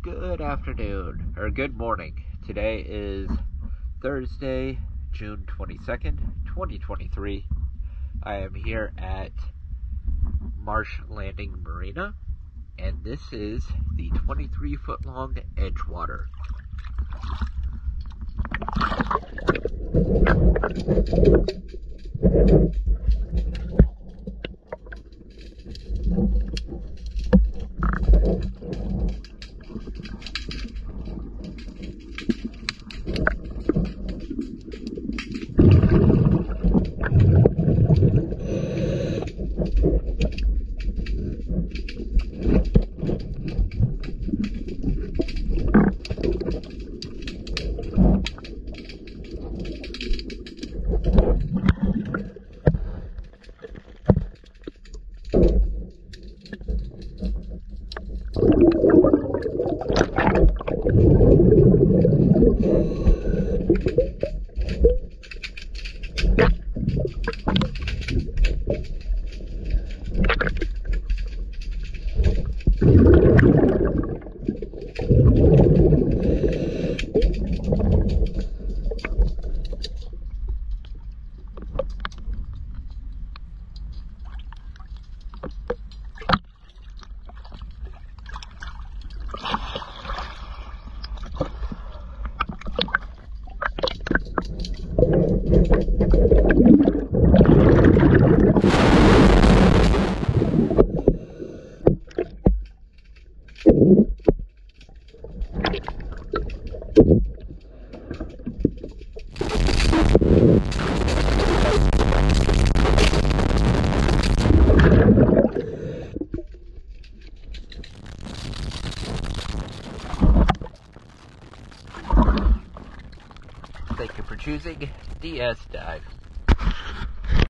Good afternoon, or good morning. Today is Thursday, June 22nd, 2023. I am here at Marsh Landing Marina, and this is the 23-foot long Edgewater. Thank you for choosing DS Dive.